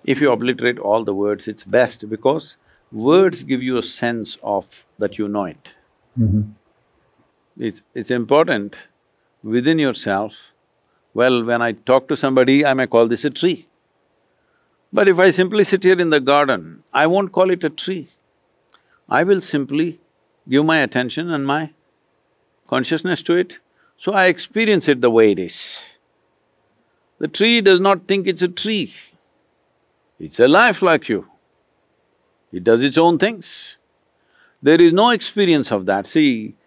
If you obliterate all the words, it's best because words give you a sense of that you know it. It's important within yourself. Well, when I talk to somebody, I may call this a tree. But if I simply sit here in the garden, I won't call it a tree. I will simply give my attention and my consciousness to it, so I experience it the way it is. The tree does not think it's a tree. It's a life like you. It does its own things. There is no experience of that. See,